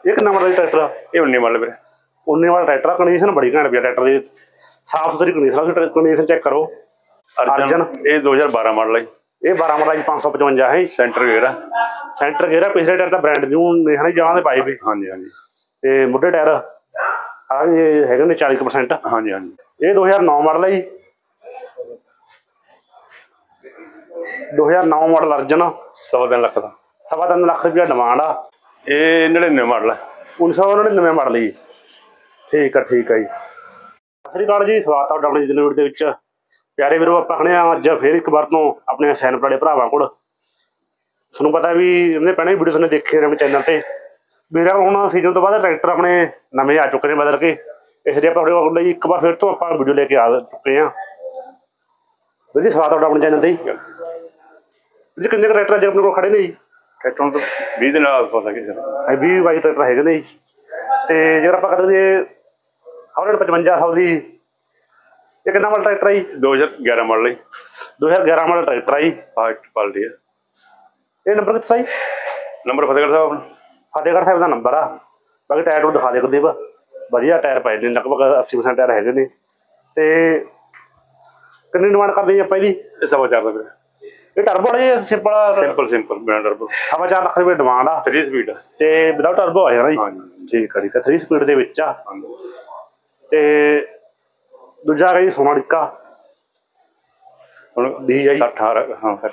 ਇਹ ਕਿੰਨਾ model tractor? ਇਹ 19 ਮਾਡਲ ਵੀਰੇ। 19 ਵਾਲਾ ਟਰੈਕਟਰ। ਕੰਡੀਸ਼ਨ ਬੜੀ ਘੈਂਟ ਪਈ ਟਰੈਕਟਰ ਦੀ, ਸਾਫ ਸੁਥਰੀ ਕੰਡੀਸ਼ਨ ਚੈੱਕ ਕਰੋ। ਅਰਜਨ ਇਹ 2012 ਮਾਡਲ ਹੈ। ਇਹ 12 ਮਾਡਲ 555 ਹੈ। ਸੈਂਟਰ ਗੇਅਰ ਆ। ਸੈਂਟਰ ਗੇਅਰ ਆ। ਪਿਛਲੇ ਟਾਇਰ ਤਾਂ ਬ੍ਰਾਂਡ ਨਿਊ ਨੇ ਹਨਾ ਜਗ੍ਹਾ ਦੇ ਪਾਏ ਵੀ। ਹਾਂਜੀ ਹਾਂਜੀ। ਤੇ ਮੁੱਢੇ ਟਾਇਰ ਆ ਇਹ ਹੈਗੇ ਨੇ 40%। ਹਾਂਜੀ ਹਾਂਜੀ। ਇਹ 2009 ਮਾਡਲ ਹੈ ਜੀ। 2009 ਮਾਡਲ ਅਰਜਨ। 3.25 ਲੱਖ ਦਾ। 3.25 ਲੱਖ ਰੁਪਇਆ ਡਿਮਾਂਡ ਆ। ਇਹ 99 ਮਾਡਲ ਹੈ। 1999 ਮਾਡਲ ਜੀ। ਠੀਕ ਆ ਠੀਕ ਆ ਜੀ। ਸਤਿ ਸ੍ਰੀ ਅਕਾਲ ਜੀ, ਸਵਾਗਤ ਤੁਹਾਡਾ ਆਪਣੇ ਵੀਡੀਓ ਦੇ ਵਿੱਚ। ਪਿਆਰੇ ਵੀਰੋ, ਆਪਾਂ ਖੜੇ ਹਾਂ ਅੱਜ ਫਿਰ ਇੱਕ ਵਾਰ ਤੋਂ ਆਪਣੇ ਸੈਨਪ ਵਾਲੇ ਭਰਾਵਾਂ ਕੋਲ। ਤੁਹਾਨੂੰ ਪਤਾ ਵੀ ਇਹਨੇ ਪਹਿਲਾਂ ਵੀ ਵੀਡੀਓ ਤੁਹਾਨੂੰ ਦੇਖੇ ਨੇ ਆਪਣੇ ਚੈਨਲ ਤੇ। ਵੀਰਾਂ ਹੁਣ ਸੀਜ਼ਨ ਤੋਂ ਬਾਅਦ ਟਰੈਕਟਰ ਆਪਣੇ ਨਵੇਂ ਆ ਚੁੱਕੇ ਨੇ ਬਦਲ ਕੇ, ਇਸ ਲਈ ਆਪਾਂ ਤੁਹਾਡੇ ਕੋਲ ਲਈ ਇੱਕ ਵਾਰ ਫਿਰ ਤੋਂ ਆਪਾਂ ਵੀਡੀਓ ਲੈ ਕੇ ਆ ਚੁੱਕੇ ਹਾਂ। ਵੀਰ ਜੀ ਸਵਾਗਤ ਤੁਹਾਡਾ ਆਪਣੇ ਚੈਨਲ ਤੇ ਜੀ। ਕਿੰਨੇ ਕੁ ਟਰੈਕਟਰ ਅੱਜ ਆਪਣੇ ਕੋਲ ਖੜੇ ਨੇ ਜੀ? ਟਰੈਕਟਰ ਤੋਂ 20 ਦੇ ਨਾਲ ਆਸ-ਪਾਸ ਹੈਗੇ ਸਰ। 20-22 ਟਰੈਕਟਰ ਹੈਗੇ ਨੇ ਜੀ। ਤੇ ਜੇਕਰ ਆਪਾਂ ਕਰਦੇ ਜੇ ਹੌਲੈਂਡ 5500 ਦੀ, ਇਹ ਕਿੰਨਾ ਮਾਡਲ ਟਰੈਕਟਰ ਹੈ ਜੀ? 2011 ਮਾਡਲ ਹੈ। 2011 ਮਾਡਲ ਟਰੈਕਟਰ ਹੈ ਜੀ। ਫਾਸਟ ਪਾਲਟੀ ਹੈ। ਇਹ ਨੰਬਰ ਕਿੱਥਾ ਜੀ? ਨੰਬਰ ਫਤਿਹਗੜ੍ਹ ਸਾਹਿਬ ਆਪਣਾ। ਫਤਿਹਗੜ੍ਹ ਸਾਹਿਬ ਦਾ ਨੰਬਰ ਆ। ਬਾਕੀ ਟਾਇਰ ਨੂੰ ਦਿਖਾ ਦੇ ਕੁਲਦੀਪ, ਵਧੀਆ ਟਾਇਰ ਪਏ ਨੇ, ਲਗਭਗ 80% ਟਾਇਰ ਹੈਗੇ ਨੇ। ਤੇ ਕਿੰਨੀ ਡਿਮਾਂਡ ਕਰਦੇ ਜੀ ਆਪਾਂ ਇਹਦੀ? ਇਹ 4.25 ਦਾ ਵੀਰੇ। ਇਹ ਟਰਬੋ ਹੈ ਜੀ? ਸਿੰਪਲ ਬਿਨਾਂ ਟਰਬੋ। 4.25 ਲੱਖ ਰੁਪਏ ਡਿਮਾਂਡ ਆ। 3 ਸਪੀਡ ਤੇ ਵਿਦਾਊਟ ਟਰਬੋ ਆ ਜਾਣਾ ਜੀ। ਹਾਂਜੀ ਠੀਕ ਆ ਠੀਕ ਆ। 3 ਸਪੀਡ ਦੇ ਵਿੱਚ ਆ। ਤੇ ਦੂਜਾ ਹੈ ਜੀ ਸੋਨਾਲੀਕਾ। ਹੁਣ 60 ਹਾਂ ਸਰ।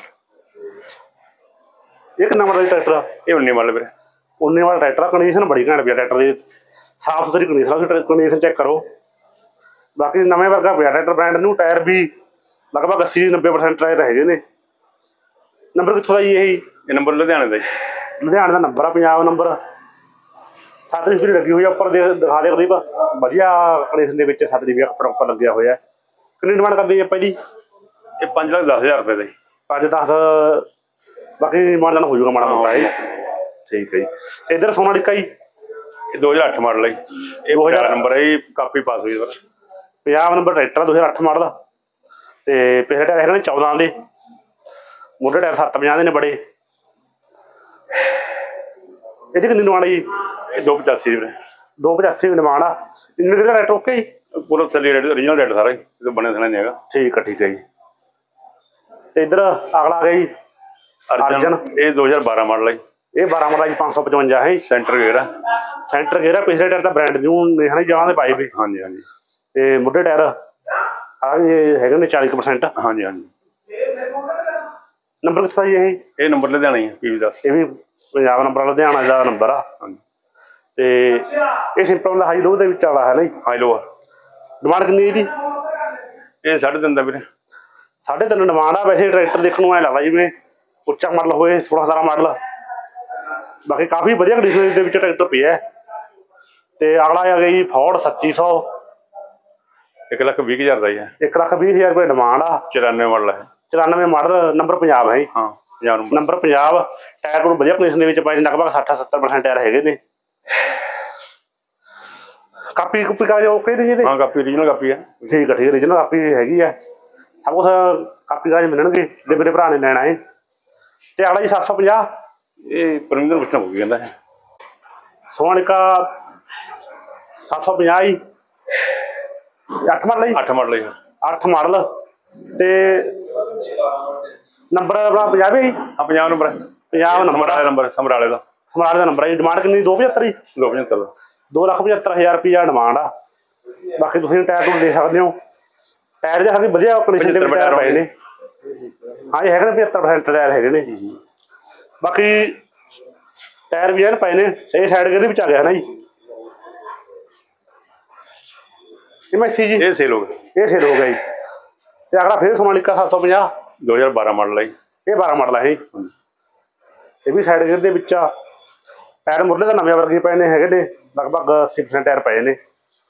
ਇਹ ਕਿੰਨਾ ਮਾਡਲ ਟਰੈਕਟਰ? ਇਹ 19 ਮਾਡਲ ਵੀਰੇ। 19 ਵਾਲਾ ਟਰੈਕਟਰ। ਕੰਡੀਸ਼ਨ ਬੜੀ ਘੈਂਟ ਪਈ ਟਰੈਕਟਰ ਦੀ, ਸਾਫ ਸੁਥਰੀ ਕੰਡੀਸ਼ਨ ਚੈੱਕ ਕਰੋ। ਬਾਕੀ ਨਵੇਂ ਵਰਗਾ ਪਿਆ ਟਰੈਕਟਰ, ਬ੍ਰਾਂਡ ਨਿਊ। ਟਾਇਰ ਵੀ ਲਗਭਗ 80-90% ਟਾਇਰ ਹੈਗੇ ਨੇ। ਨੰਬਰ ਕਿੱਥੋਂ ਦਾ ਜੀ ਇਹ? ਇਹ ਨੰਬਰ ਲੁਧਿਆਣੇ ਦਾ ਜੀ। ਲੁਧਿਆਣੇ ਦਾ ਨੰਬਰ ਆ। ਪੰਜਾਬ ਨੰਬਰ। 7 ਸਪੀਡ ਲੱਗੀ ਹੋਈ ਆ ਉੱਪਰ, ਦਿਖਾ ਦੇ ਕੁਲਦੀਪ, ਵਧੀਆ ਕੰਡੀਸ਼ਨ ਦੇ ਵਿੱਚ 7 ਵੀ ਕੱਪੜਾ ਉੱਪਰ ਲੱਗਿਆ ਹੋਇਆ। ਕਿੰਨੀ ਡਿਮਾਂਡ ਕਰਦੇ ਜੀ ਆਪਾਂ ਜੀ? ਇਹ 5,10,000 ਰੁਪਏ ਦਾ ਜੀ। 5-10 ਬਾਕੀ ਮਾਡਲ ਹੋ ਜਾਊਗਾ ਮਾੜਾ ਮੋਟਾ ਇਹ। ਠੀਕ ਹੈ ਜੀ। ਤੇ ਇੱਧਰ ਸੋਨਾਲੀਕਾ ਜੀ। ਇਹ 2008 ਮਾਡਲ ਹੈ ਜੀ। ਇਹ 2000 ਨੰਬਰ ਹੈ ਜੀ। ਕਾਪੀ ਪਾਸ ਹੋਈ sir. Punjab number tractor 2008 model. ਤੇ ਪਿਛਲੇ ਟਾਇਰ ਹੈਗੇ ਨੇ 14 ਦੇ। ਮੋਢੇ ਟਾਇਰ 750 ਦੇ ਨੇ ਬੜੇ। ਇਹਦੀ ਕਿੰਨੀ ਡਿਮਾਂਡ ਹੈ ਜੀ? ਇਹ 285 ਵੀਰੇ। 285 ਦੀ ਡਿਮਾਂਡ ਆ। ਇੰਨੇ ਕਿਹੜਾ ਰੇਟ ਓਕੇ ਜੀ? ਪੂਰਾ ਚੱਲੀ ਰੇਟ, ਓਰੀਜਨਲ ਰੇਟ ਸਾਰਾ ਜੀ, ਬਣੇ ਥਣਾ ਨਹੀਂ ਹੈਗਾ। ਠੀਕ ਹੈ ਜੀ। ਤੇ ਇੱਧਰ ਅਗਲਾ ਆ ਗਿਆ ਜੀ ਅਰਜਨ। ਇਹ 2012 ਮਾਡਲ ਹੈ। ਇਹ 12 ਮਾਡਲ 555 ਹੈ। ਸੈਂਟਰ ਗੇਅਰ ਆ। ਸੈਂਟਰ ਗੇਅਰ ਆ। ਪਿਛਲੇ ਟਾਇਰ ਤਾਂ ਬ੍ਰਾਂਡ ਨਿਊ ਨੇ ਹਨਾ ਜਗ੍ਹਾ ਦੇ ਪਾਏ ਵੀ। ਹਾਂਜੀ ਹਾਂਜੀ। ਤੇ ਮੁੱਢੇ ਟਾਇਰ ਆ ਇਹ ਹੈਗੇ ਨੇ 40%। ਹਾਂਜੀ ਹਾਂਜੀ। ਨੰਬਰ ਕਿੱਥਾ ਜੀ ਇਹ? ਇਹ ਨੰਬਰ ਲੁਧਿਆਣਾ ਹੀ ਹੈ। PV10। ਇਹ ਵੀ ਪੰਜਾਬ ਨੰਬਰ, ਲੁਧਿਆਣਾ ਦਾ ਨੰਬਰ ਆ। ਹਾਂਜੀ। ਤੇ ਇਹ ਸਿੰਪਲ ਦਾ ਹਾਈ ਲੋ ਦੇ ਵਿੱਚ ਵਾਲਾ ਹੈ ਨਾ ਜੀ? High low. ਡਿਮਾਂਡ ਕਿੰਨੀ ਇਹਦੀ? ਇਹ 3.5 ਦਾ ਵੀਰੇ। 3.5 ਡਿਮਾਂਡ ਆ। ਵੈਸੇ ਟਰੈਕਟਰ ਦੇਖਣ ਨੂੰ ਐ ਲੱਗਦਾ ਜਿਵੇਂ ਉੱਚਾ ਮਾਡਲ ਹੋਏ, 16-17 ਮਾਡਲ। ਬਾਕੀ ਕਾਫੀ ਵਧੀਆ ਕੰਡੀਸ਼ਨ ਦੇ ਵਿੱਚ ਟਰੈਕਟਰ ਪਿਆ। ਤੇ ਅਗਲਾ ਆ ਗਿਆ ਜੀ ਫੋਰਡ 3700। 1,20,000 ਦਾ ਹੀ ਹੈ। 1,20,000 ਰੁਪਏ ਡਿਮਾਂਡ ਆ। 94 ਮਾਡਲ ਹੈ। 94 ਮਾਡਲ। ਨੰਬਰ ਪੰਜਾਬ ਹੈ ਜੀ। ਹਾਂ ਪੰਜਾਬ ਨੰਬਰ ਪੰਜਾਬ। ਟਾਇਰ ਨੂੰ ਵਧੀਆ ਕੰਡੀਸ਼ਨ ਦੇ ਵਿੱਚ ਪਾਏ, ਲਗਭਗ 60-70% ਟਾਇਰ ਹੈਗੇ ਨੇ। ਕਾਪੀ ਕੁਪੀ ਕਾਗਜ਼ ਓਕੇ ਨੇ ਜੀ ਇਹਦੇ? ਹਾਂ ਕਾਪੀ, ਓਰੀਜਨਲ ਕਾਪੀ ਹੈ। ਠੀਕ ਹੈ ਓਰੀਜਨਲ ਕਾਪੀ ਹੈਗੀ ਆ। ਸਭ ਕੁਛ ਕਾਪੀ ਕਾਗਜ਼ ਮਿਲਣਗੇ ਜੇ ਮੇਰੇ ਭਰਾ ਨੇ ਲੈਣਾ ਹੈ। ਤੇ ਅਗਲਾ ਜੀ 750। ਇਹ ਪਰਮਿੰਦਰ ਪੁੱਛਣਾ ਪਊਗੀ ਕਹਿੰਦਾ ਹੈ। ਸੋਨਾਲੀਕਾ 750 ਜੀ। 8 ਮਾਡਲ ਜੀ? 8 ਮਾਡਲ ਹੈ। 8 ਮਾਡਲ। ਤੇ ਨੰਬਰ ਆਪਣਾ ਪੰਜਾਬ ਹੈ ਜੀ? ਹਾਂ ਪੰਜਾਬ ਨੰਬਰ ਹੈ। ਪੰਜਾਬ ਨੰਬਰ ਸਮਰਾਲੇ ਨੰਬਰ, ਸਮਰਾਲੇ ਦਾ। ਸਮਰਾਲੇ ਦਾ ਨੰਬਰ ਹੈ ਜੀ। ਡਿਮਾਂਡ ਕਿੰਨੀ? 275 ਜੀ? 275 ਦਾ। 2,75,000 ਰੁਪਇਆ ਡਿਮਾਂਡ ਆ। ਬਾਕੀ ਤੁਸੀਂ ਟਾਇਰ ਨੂੰ ਦੇ ਸਕਦੇ ਹੋ। ਟਾਇਰ ਦੇ ਸਾਡੀ ਵਧੀਆ ਕੰਡੀਸ਼ਨ ਦੇ ਵਿੱਚ ਟਾਇਰ ਪਏ ਨੇ। ਹਾਂ ਇਹ ਹੈਗੇ ਨੇ 75% ਟਾਇਰ ਹੈਗੇ ਨੇ। ਬਾਕੀ ਟਾਇਰ ਵੀ ਪਏ ਨੇ। ਇਹ ਸਾਈਡ ਗੇਅਰ ਵਿੱਚ ਆ ਗਿਆ ਹੈ ਨਾ ਜੀ? ਇਹ ਮੈਸੀ ਜੀ? ਇਹ ਸੇਲ ਹੋ ਗਿਆ। ਇਹ ਸੇਲ ਹੋ ਗਿਆ ਜੀ। ਤੇ ਅਗਲਾ ਫਿਰ ਸੋਨਾਲੀਕਾ 750। 2012 ਮਾਡਲ ਹੈ। ਇਹ 12 ਮਾਡਲ ਹੈ ਜੀ। ਇਹ ਵੀ ਸਾਈਡ ਗੇਅਰ ਦੇ ਵਿੱਚ ਆ। ਟਾਇਰ ਮੁੱਢਲੇ ਤਾਂ ਨਵੇਂ ਵਰਗੇ ਪਏ ਨੇ, ਹੈਗੇ ਨੇ ਲਗਭਗ 80% ਟਾਇਰ ਪਏ ਨੇ।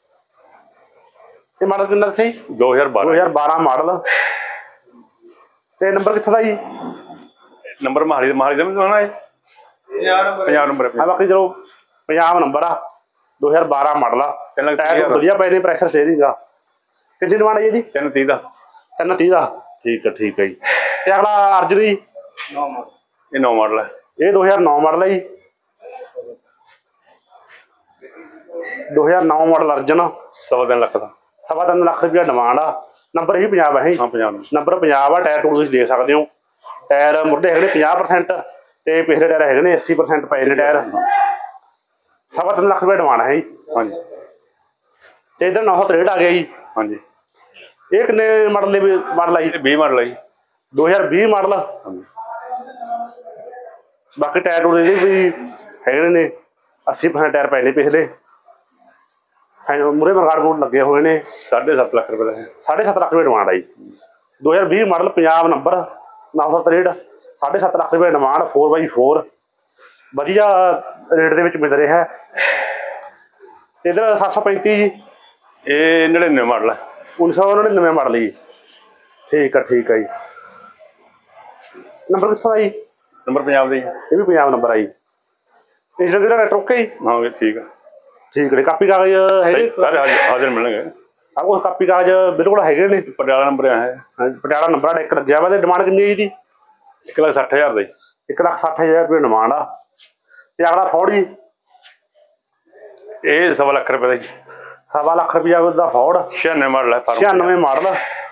ਇਹ ਮਾਡਲ ਕਿੰਨਾ ਸੀ? 2012 ਮਾਡਲ। ਤੇ ਨੰਬਰ ਕਿੱਥੋਂ ਦਾ ਜੀ? ਨੰਬਰ ਮਹਾਲੀ ਦਾ ਵੀ ਹੋਣਾ ਹੈ। ਪੰਜਾਬ ਨੰਬਰ ਹੈ। ਬਾਕੀ ਚਲੋ ਪੰਜਾਬ ਨੰਬਰ ਆ। 2012 ਮਾਡਲ ਆ। ਟਾਇਰ ਵਧੀਆ ਪਏ ਨੇ, ਪ੍ਰੈਸ਼ਰ ਸਟੀਅਰਿੰਗ ਆ। ਕਿੰਨੀ ਡਿਮਾਂਡ ਹੈ ਜੀ ਇਹਦੀ? 330 ਦਾ। 330 ਦਾ। ਠੀਕ ਹੈ ਜੀ। ਤੇ ਅਗਲਾ ਅਰਜਨ ਜੀ? ਇਹ 9 ਮਾਡਲ ਹੈ। ਇਹ 2009 ਮਾਡਲ ਹੈ ਜੀ। 2009 ਮਾਡਲ ਅਰਜਨ, 3.25 ਲੱਖ ਦਾ। 3.25 ਲੱਖ ਰੁਪਇਆ ਡਿਮਾਂਡ ਆ। ਨੰਬਰ ਹੀ ਪੰਜਾਬ ਹੈ। ਹਾਂ 50 ਨੰਬਰ ਪੰਜਾਬ ਆ। ਟਾਇਰ ਟੂਰ ਤੁਸੀਂ ਦੇਖ ਸਕਦੇ ਹੋ। ਟਾਇਰ ਮੁੱਢੇ ਹੈਗੇ ਨੇ 50% ਤੇ ਪਿਛਲੇ ਟਾਇਰ ਹੈਗੇ ਨੇ 80% ਪਏ ਨੇ ਟਾਇਰ। 3.25 ਲੱਖ ਰੁਪਇਆ ਡਿਮਾਂਡ ਹੈ ਜੀ। ਹਾਂਜੀ। ਤੇ ਇੱਧਰ 963 ਆ ਗਿਆ ਜੀ। ਹਾਂਜੀ। ਇਹ ਕਿੰਨੇ ਮਾਡਲ ਦੇ ਮਾਡਲ ਆ ਜੀ? 20 ਮਾਡਲ ਹੈ ਜੀ। 2020 ਮਾਡਲ। ਹਾਂਜੀ। ਬਾਕੀ ਟਾਇਰ ਟੂਰ ਇਹਦੇ ਵੀ ਹੈਗੇ ਨੇ 80% ਟਾਇਰ ਪਏ ਨੇ ਪਿਛਲੇ। ਮੂਹਰੇ ਮਰਗਾੜ ਬੋਰਡ ਲੱਗੇ ਹੋਏ ਨੇ। 7.5 ਲੱਖ ਰੁਪਏ ਦਾ ਹੈ। 7.5 ਲੱਖ ਰੁਪਏ ਡਿਮਾਂਡ ਆ ਜੀ। 2020 ਮਾਡਲ ਪੰਜਾਬ ਨੰਬਰ 963 7.5 ਲੱਖ ਰੁਪਏ ਡਿਮਾਂਡ 4x4 ਵਧੀਆ ਰੇਟ ਦੇ ਵਿੱਚ ਮਿਲ ਰਿਹਾ ਹੈ। ਤੇ ਇੱਧਰ 735 ਜੀ। ਇਹ 99 ਮਾਡਲ ਹੈ। 1999 ਮਾਡਲ ਜੀ। ਠੀਕ ਆ ਠੀਕ ਆ ਜੀ। ਨੰਬਰ ਕਿੱਥੋਂ ਦਾ ਜੀ? ਨੰਬਰ ਪੰਜਾਬ ਦਾ ਜੀ। ਇਹ ਵੀ ਪੰਜਾਬ ਨੰਬਰ ਆ ਜੀ। ਇਸ ਦਾ ਕਿਹੜਾ ਰੇਟ ਓਕੇ ਜੀ? ਹਾਂ ਠੀਕ ਆ। ਠੀਕ ਹੈ। ਕਾਪੀ ਕਾਗਜ਼ ਹੈਗੇ ਸਾਰੇ ਹਾਜ਼ਰ ਮਿਲਣਗੇ। ਸਭ ਕੁਛ ਕਾਪੀ ਕਾਗਜ਼ ਬਿਲਕੁਲ ਹੈਗੇ ਨੇ। ਪਟਿਆਲਾ ਨੰਬਰ ਹੈ। ਹਾਂਜੀ ਪਟਿਆਲਾ ਨੰਬਰ ਇੱਕ ਲੱਗਿਆ ਵਾ। ਤੇ ਡਿਮਾਂਡ ਕਿੰਨੀ ਹੈ ਜੀ? 1,60,000 ਦਾ ਜੀ। 1,60,000 ਰੁਪਏ ਡਿਮਾਂਡ ਆ। ਤੇ ਅਗਲਾ ਫੋਰਡ ਜੀ। ਇਹ 1.25 ਲੱਖ ਰੁਪਏ ਦਾ ਜੀ। 1.25 ਲੱਖ ਰੁਪਇਆ ਦਾ ਫੋਰਡ। 96 ਮਾਡਲ ਹੈ। 96 ਮਾਡਲ।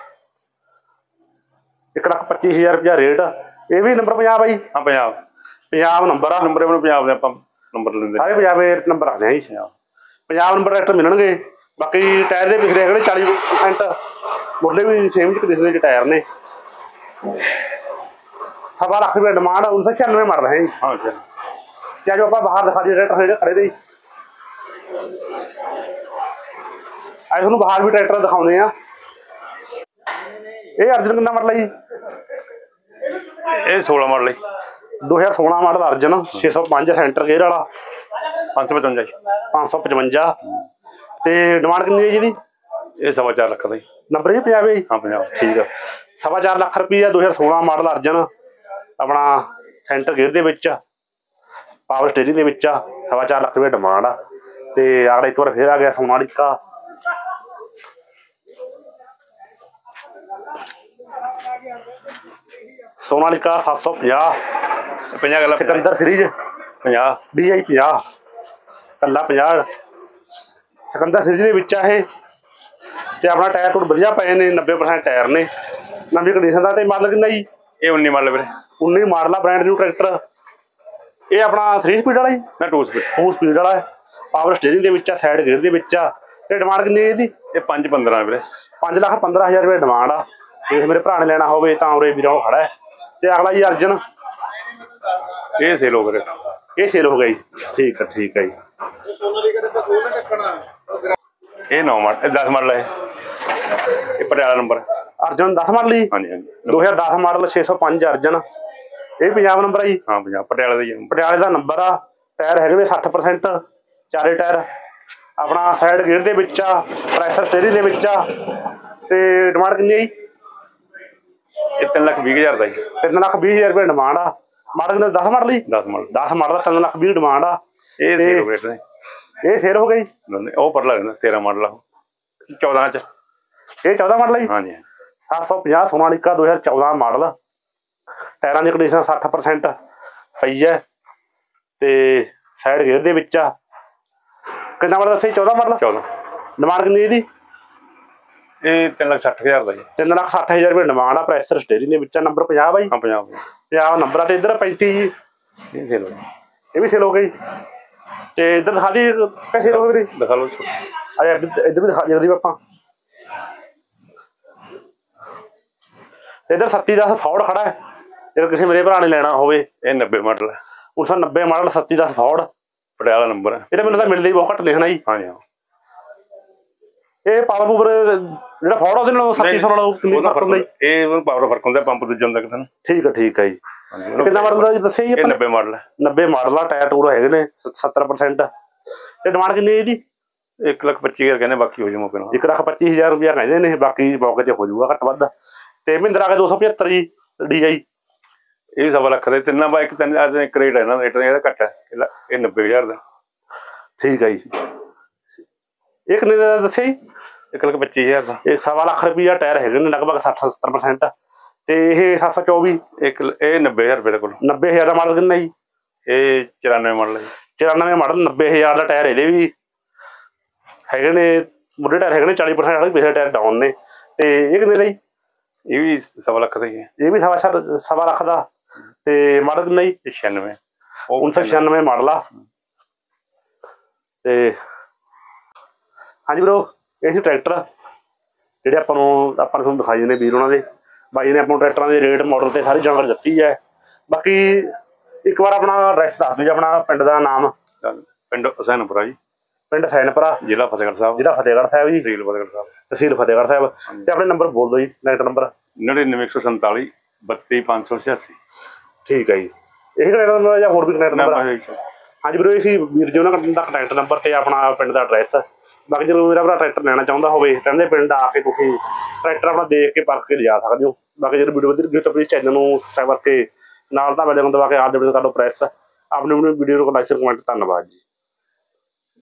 1,25,000 ਰੁਪਇਆ ਰੇਟ। ਇਹ ਵੀ ਨੰਬਰ ਪੰਜਾਬ ਆ ਜੀ। ਹਾਂ ਪੰਜਾਬ। ਪੰਜਾਬ ਨੰਬਰ ਆ। ਨੰਬਰ ਪੰਜਾਬ ਦੇ ਆਪਾਂ ਨੰਬਰ ਲੈਂਦੇ ਸਾਰੇ ਪੰਜਾਬ ਦੇ ਨੰਬਰ ਰੱਖਦੇ ਆ ਜੀ। ਪੰਜਾਬ ਨੰਬਰ ਟਰੈਕਟਰ ਮਿਲਣਗੇ। ਬਾਕੀ ਟਾਇਰ ਦੇ ਪਿਛਲੇ ਹੈਗੇ 40%। ਮੁੱਢਲੇ ਵੀ ਸੇਮ ਕੰਡੀਸ਼ਨ ਦੇ ਟਾਇਰ ਨੇ। 1.25 ਲੱਖ ਰੁਪਏ ਡਿਮਾਂਡ 1996 ਮਾਡਲ ਹੈ ਜੀ। ਹਾਂ ਸਰ। ਕਿਆ ਜੋ ਆਪਾਂ ਬਾਹਰ ਦਿਖਾ ਦਈਏ ਟਰੈਕਟਰ ਜਿਹੜੇ ਖੜੇ ਦੇ। ਅੱਜ ਤੁਹਾਨੂੰ ਬਾਹਰ ਵੀ ਟਰੈਕਟਰ ਦਿਖਾਉਂਦੇ ਆ। ਇਹ ਅਰਜਨ ਕਿੰਨਾ ਮਾਡਲ ਹੈ ਜੀ? ਇਹ 16 ਮਾਡਲ ਹੈ। 2016 ਮਾਡਲ ਅਰਜਨ 605 ਸੈਂਟਰ ਗੇਅਰ ਵਾਲਾ। 555 ਜੀ। 555 ਤੇ ਡਿਮਾਂਡ ਕਿੰਨੀ ਹੈ ਜੀ ਇਹਦੀ? ਇਹ 4.25 ਲੱਖ ਦਾ ਜੀ। ਨੰਬਰ ਜੀ ਪੰਜਾਬ ਹੈ ਜੀ। ਹਾਂ ਪੰਜਾਬ। ਠੀਕ ਆ। 4.25 ਲੱਖ ਰੁਪਈਆ 2016 ਮਾਡਲ ਅਰਜਨ ਆਪਣਾ ਸੈਂਟਰ ਗੇਅਰ ਦੇ ਵਿੱਚ ਪਾਵਰ ਸਟੀਅਰਿੰਗ ਦੇ ਵਿੱਚ ਆ। 4.25 ਲੱਖ ਰੁਪਏ ਡਿਮਾਂਡ ਆ। ਤੇ ਅਗਲਾ ਇੱਕ ਵਾਰ ਫੇਰ ਆ ਗਿਆ ਸੋਨਾਲੀਕਾ। ਸੋਨਾਲੀਕਾ 750 50 ਗੱਲਾਂ ਸਿਕੰਦਰ ਸੀਰੀਜ਼ 50 DI 50 ਕੱਲਾ 50 ਸਿਕੰਦਰ ਸੀਰੀਜ਼ ਦੇ ਵਿੱਚ ਆ ਇਹ। ਤੇ ਆਪਣਾ ਟਾਇਰ ਟੂਰ ਵਧੀਆ ਪਏ ਨੇ। 90% ਟਾਇਰ ਨੇ ਨਵੀਂ ਕੰਡੀਸ਼ਨ ਦਾ। ਤੇ ਮਾਡਲ ਕਿੰਨਾ ਜੀ? ਇਹ 19 ਮਾਡਲ ਵੀਰੇ। 19 ਮਾਡਲ ਆ। Brand new tractor. ਇਹ ਆਪਣਾ 3 ਸਪੀਡ ਵਾਲਾ ਜੀ। ਨਾ 2 ਸਪੀਡ। 2 ਸਪੀਡ ਵਾਲਾ ਹੈ। ਪਾਵਰ ਸਟੀਅਰਿੰਗ ਦੇ ਵਿੱਚ ਆ। ਸਾਈਡ ਗੇਅਰ ਦੇ ਵਿੱਚ ਆ। ਤੇ ਡਿਮਾਂਡ ਕਿੰਨੀ ਹੈ ਇਹਦੀ? ਇਹ 5.15 ਵੀਰੇ। 5,15,000 ਰੁਪਏ ਡਿਮਾਂਡ ਆ। ਜੇ ਮੇਰੇ ਭਰਾ ਨੇ ਲੈਣਾ ਹੋਵੇ ਤਾਂ ਉਰੇ ਵੀਰਾਂ ਖੜਾ ਹੈ। ਤੇ ਅਗਲਾ ਜੀ ਅਰਜਨ। ਇਹ ਸੇਲ ਹੋ ਗਿਆ। ਇਹ ਸੇਲ ਹੋ ਗਿਆ ਜੀ। ਠੀਕ ਹੈ ਠੀਕ ਹੈ ਜੀ। ਇਹ 9 ਮਾਡਲ 10 ਮਾਡਲ ਹੈ। ਇਹ ਪਟਿਆਲਾ ਨੰਬਰ। ਅਰਜਨ 10 ਮਾਡਲ ਜੀ। ਹਾਂਜੀ ਹਾਂਜੀ। 2010 ਮਾਡਲ 605 ਅਰਜਨ। ਇਹ ਪੰਜਾਬ ਨੰਬਰ ਆ ਜੀ। ਹਾਂ ਪੰਜਾਬ ਪਟਿਆਲਾ ਦਾ ਜੀ। ਪਟਿਆਲੇ ਦਾ ਨੰਬਰ ਆ। ਟਾਇਰ ਹੈਗੇ ਨੇ 60%। ਚਾਰੇ ਟਾਇਰ ਆਪਣਾ ਸਾਈਡ ਗੇਅਰ ਦੇ ਵਿੱਚ ਆ। ਪ੍ਰੈਸ਼ਰ ਸਟੀਅਰਿੰਗ ਦੇ ਵਿੱਚ ਆ। ਤੇ ਡਿਮਾਂਡ ਕਿੰਨੀ ਹੈ ਜੀ? ਇਹ 3,20,000 ਦਾ ਜੀ। 3,20,000 ਰੁਪਏ ਡਿਮਾਂਡ ਆ। ਮਾਡਲ ਕਿੰਨਾ? 10 ਮਾਡਲ ਜੀ। 10 ਮਾਡਲ। 10 ਮਾਡਲ 3,20,000 ਡਿਮਾਂਡ ਆ। ਇਹ ਸੇਲ ਹੋ ਗਿਆ। ਇਹ ਸੇਲ ਹੋ ਗਈ। ਉਹ ਪਰਲਾ 13 ਮਾਡਲ ਆ। 14 ਚ। ਇਹ 14 ਮਾਡਲ ਹੈ ਜੀ। ਹਾਂਜੀ। 750 ਸੋਨਾਲੀਕਾ 2014 ਮਾਡਲ। ਟਾਇਰਾਂ ਦੀ ਕੰਡੀਸ਼ਨ 60% ਪਈ ਹੈ। ਤੇ ਸਾਈਡ ਗੇਅਰ ਦੇ ਵਿੱਚ ਆ। ਕਿੰਨਾ ਮਾਡਲ ਦੱਸਿਆ? 14 ਮਾਡਲ। 14। ਡਿਮਾਂਡ ਕਿੰਨੀ ਇਹਦੀ? ਇਹ 3,60,000 ਦਾ ਜੀ। 3,60,000 ਰੁਪਏ ਡਿਮਾਂਡ ਆ। ਪ੍ਰੈਸ਼ਰ ਸਟੀਅਰਿੰਗ ਦੇ ਵਿੱਚ ਆ। ਨੰਬਰ 50 ਆ ਜੀ। ਹਾਂ ਪੰਜਾਬ। ਪੰਜਾਬ ਨੰਬਰ ਆ। ਤੇ ਇੱਧਰ 35 ਜੀ। ਇਹ ਸੇਲ ਹੋ ਗਿਆ। ਇਹ ਵੀ ਸੇਲ ਹੋ ਗਈ। ਤੇ ਇੱਧਰ ਦਿਖਾ ਦੀ ਸੇਲ ਹੋ ਗਈ। ਦਿਖਾ ਲਓ। ਇੱਧਰ ਵੀ ਦਿਖਾ ਦਿੰਦੇ ਆਪਾਂ। ਤੇ ਇੱਧਰ 3710 ਫੋਰਡ ਖੜਾ ਹੈ। ਜੇ ਕਿਸੇ ਮੇਰੇ ਭਰਾ ਨੇ ਲੈਣਾ ਹੋਵੇ। ਇਹ 90 ਮਾਡਲ ਹੈ। 1990 ਮਾਡਲ 3710 ਫੋਰਡ ਪਟਿਆਲਾ ਨੰਬਰ ਹੈ। ਇਹਦਾ ਮੈਨੂੰ ਤਾਂ ਮਿਲਦਾ ਹੀ ਬਹੁਤ ਘੱਟ ਲਿਖਣਾ ਜੀ। ਹਾਂਜੀ ਹਾਂ। ਇਹ ਪਾਵਰ ਪੂਵਰ ਜਿਹੜਾ ਫੋਰਡ ਉਹਦੇ ਨਾਲ 3700 ਨਾਲ ਕਿੰਨੀ ਫਰਕ ਹੁੰਦਾ ਜੀ? ਇਹ ਉਹਨੂੰ ਪਾਵਰ ਫਰਕ ਹੁੰਦਾ। ਪੰਪ ਦੂਜਾ ਹੁੰਦਾ ਕਿਤੇ। ਠੀਕ ਹੈ ਠੀਕ ਹੈ ਜੀ। ਕਿੰਨਾ ਮਾਡਲ ਦਾ ਜੀ ਦੱਸਿਆ ਜੀ? ਇਹ 90 ਮਾਡਲ ਹੈ। 90 ਮਾਡਲ ਆ। ਟਾਇਰ ਟੂਰ ਹੈਗੇ ਨੇ 70%। ਤੇ ਡਿਮਾਂਡ ਕਿੰਨੀ ਹੈ ਇਹਦੀ? 1,25,000 ਕਹਿੰਦੇ। ਬਾਕੀ ਹੋ ਜਾਊ ਮੌਕੇ ਨਾਲ। 1,25,000 ਰੁਪਇਆ ਕਹਿੰਦੇ ਨੇ। ਬਾਕੀ ਮੌਕੇ 'ਚ ਹੋ ਜਾਊਗਾ ਘੱਟ ਵੱਧ। ਤੇ ਮਹਿੰਦਰਾ ਆ 275 ਜੀ DI। ਇਹ 1.25 ਲੱਖ ਦੇ ਤਿੰਨਾਂ ਬਾਈਕ ਇੱਕ ਰੇਟ ਹੈ ਇਹਨਾਂ ਦਾ। ਇਹਦਾ ਘੱਟ ਹੈ। ਇਹ 90,000 ਦਾ। ਠੀਕ ਹੈ ਜੀ। ਇਹ ਕਿੰਨੇ ਦਾ ਦੱਸਿਆ ਜੀ? 1,25,000 ਦਾ। ਇਹ 1.25 ਲੱਖ ਰੁਪਈਆ। ਟਾਇਰ ਹੈਗੇ ਨੇ ਲਗਭਗ 60-70%। ਤੇ ਇਹ 724 ਇਹ 90,000 ਰੁਪਏ ਦੇ ਕੋਲ। 90,000 ਦਾ ਮਾਡਲ ਕਿੰਨਾ ਜੀ? ਇਹ 94 ਮਾਡਲ ਹੈ। 94 ਮਾਡਲ 90,000 ਦਾ ਟਾਇਰ ਇਹਦੇ ਵੀ। ਹੈਗੇ ਨੇ ਮੁੱਢੇ ਟਾਇਰ ਹੈਗੇ ਨੇ 40% ਵਾਲੇ, ਪਿਛਲੇ ਟਾਇਰ ਡਾਊਨ ਨੇ। ਤੇ ਇਹ ਕਿੰਨੇ ਦਾ ਜੀ? ਇਹ ਵੀ 1.25 ਲੱਖ ਦਾ ਹੀ ਹੈ। ਇਹ ਵੀ ਸਵਾ ਲੱਖ ਦਾ। ਤੇ ਮਾਡਲ ਕਿੰਨਾ ਜੀ? 96। 1996 ਮਾਡਲ ਆ। ਤੇ ਹਾਂਜੀ ਬਰੋ, ਇਹ ਸੀ ਟਰੈਕਟਰ ਜਿਹੜੇ ਆਪਾਂ ਨੇ ਤੁਹਾਨੂੰ ਦਿਖਾਈ ਨੇ ਵੀਰ ਉਹਨਾਂ ਦੇ। ਬਾਈ ਨੇ ਆਪਾਂ ਨੂੰ ਟਰੈਕਟਰਾਂ ਦੇ ਰੇਟ ਮਾਡਲ ਤੇ ਸਾਰੀ ਜਾਣਕਾਰੀ ਦਿੱਤੀ ਹੈ। ਬਾਕੀ ਇੱਕ ਵਾਰ ਆਪਣਾ ਐਡਰੈਸ ਦੱਸ ਦਿਓ ਜੀ, ਆਪਣਾ ਪਿੰਡ ਦਾ ਨਾਮ। ਪਿੰਡ ਹੁਸੈਨਪੁਰਾ ਜੀ, ਪਿੰਡ ਹੁਸੈਨਪੁਰਾ, ਜ਼ਿਲ੍ਹਾ ਫਤਿਹਗੜ੍ਹ ਸਾਹਿਬ, ਜ਼ਿਲ੍ਹਾ ਫਤਿਹਗੜ੍ਹ ਸਾਹਿਬ ਜੀ, ਤਹਿਸੀਲ ਫਤਿਹਗੜ੍ਹ ਸਾਹਿਬ, ਤਹਿਸੀਲ ਫਤਿਹਗੜ੍ਹ ਸਾਹਿਬ। ਤੇ ਆਪਣੇ ਨੰਬਰ ਬੋਲ ਦਿਓ ਜੀ, ਨੈਟ ਨੰਬਰ। 99 147 32586। ਠੀਕ ਹੈ ਜੀ, ਇਹੀ ਕਨੈਕਟ ਨੰਬਰ ਜਾਂ ਹੋਰ ਵੀ ਕਨੈਕਟ ਨੰਬਰ? ਹਾਂਜੀ ਵੀਰੋ, ਇਹ ਵੀਰ ਜੀ ਉਹਨਾਂ ਦਾ ਕੰਟੈਕਟ ਨੰਬਰ ਤੇ ਆਪਣਾ ਪਿੰਡ ਦਾ ਐਡਰੈਸ। ਬਾਕੀ ਜਦੋਂ ਮੇਰਾ ਭਰਾ ਟਰੈਕਟਰ ਲੈਣਾ ਚਾਹੁੰਦਾ ਹੋਵੇ, ਕਹਿੰਦੇ ਪਿੰਡ ਆ ਕੇ ਤੁਸੀਂ ਟਰੈਕਟਰ ਆਪਣਾ ਦੇਖ ਕੇ ਪਰਖ ਕੇ ਲਿਜਾ ਸਕਦੇ ਹੋ। ਬਾਕੀ ਜਦੋਂ ਵੀਡੀਓ ਵਧੀਆ ਲੱਗੀ ਤਾਂ ਪਲੀਜ਼ ਚੈਨਲ ਨੂੰ ਸਬਸਕ੍ਰਾਈਬ ਕਰਕੇ ਨਾਲ ਤਾਂ ਬੈਲ ਆਈਕਨ ਦਬਾ ਕੇ ਆਲ ਦੀ ਵੀਡੀਓ ਕਰ ਲਓ ਪ੍ਰੈਸ। ਆਪਣੀ ਵੀਡੀਓ ਨੂੰ ਲਾਈਕ ਕਮੈਂਟ। ਧੰਨਵਾਦ ਜੀ।